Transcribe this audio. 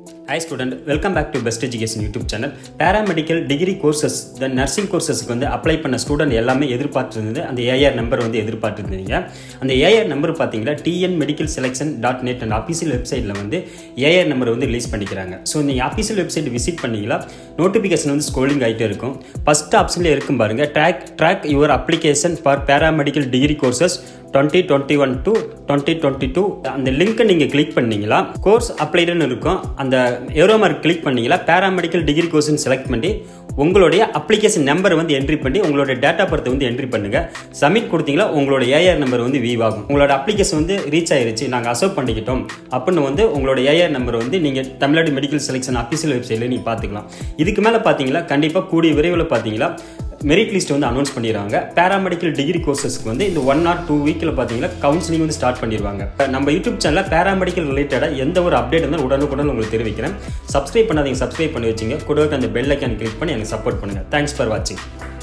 Hi student, welcome back to Best Education YouTube channel. Paramedical degree courses, the nursing courses வந்து apply பண்ண student எல்லாமே எதிர்பார்த்திருந்தது அந்த AR number வந்து எதிர்பார்த்திருந்தீங்க. அந்த AR நம்பர் பாத்தீங்கன்னா tnmedicalselection.net and official websiteல வந்து AR நம்பர் வந்து ரிலீஸ் பண்ணிக்கிறாங்க. சோ நீங்க official website விசிட் பண்ணீங்களா நோட்டிஃபிகேஷன் வந்து ஸ்க்ரோலிங் ஆயிட்டே இருக்கும். ஃபர்ஸ்ட் ஆப்ஷன்ல இருக்கும் பாருங்க track your application for paramedical degree courses 2021 to 2022 அந்த லிங்க் நீங்க கிளிக் பண்ணீங்களா கோர்ஸ் அப்ளைடுன்னு இருக்கும். அந்த ஏரோ மார்க் கிளிக் பண்ணீங்களா paramedical degree course செலக்ட் பண்ணி உங்களுடைய அப்ளிகேஷன் நம்பர் வந்து என்ட்ரி பண்ணி உங்களுடைய டேட்டா பர்த் வந்து என்ட்ரி பண்ணுங்க. சப்மிட் கொடுத்தீங்களா உங்களோட AR நம்பர் வந்து வீவ் ஆகும். உங்களோட அப்ளிகேஷன் வந்து ரீச் ஆயிருச்சு, நாங்க அக்செப்ட் பண்ணிக்கிட்டோம் அப்படின்னு வந்து உங்களோட AR நம்பர் வந்து நீங்க தமிழ்நாடு மெடிக்கல் செலெக்ஷன் அஃபிஷியல் வெப்சைட்ல நீங்க பாத்துக்கலாம். இதுக்கு மேல பாத்தீங்களா கண்டிப்பா கூடிய விரைவில் பாத்தீங்களா மெரிட் லிஸ்ட் வந்து அனௌன்ஸ் பண்ணிடுறாங்க. பேராமெடிக்கல் டிகிரி கோர்சஸ்க்கு வந்து இந்த 1 or 2 வீக்ல பாத்தீங்கன்னா கவுன்சிலிங் வந்து ஸ்டார்ட் பண்ணிடுவாங்க. நம்ம யூடியூப் சேனல்ல பேராமெடிக்கல் ரிலேட்டடா எந்த ஒரு அப்டேட் இருந்தாலும் உடனுக்குடன் உங்களுக்கு தெரிவிக்கிறேன். சப்ஸ்கிரைப் பண்ணாதீங்க, சப்ஸ்கிரைப் பண்ணி வச்சுங்க. கூட அந்த பெல் ஐகான் கிளிக் பண்ணி எனக்கு சப்போர்ட் பண்ணுங்க. தேங்க்ஸ் ஃபார் வாட்சிங்.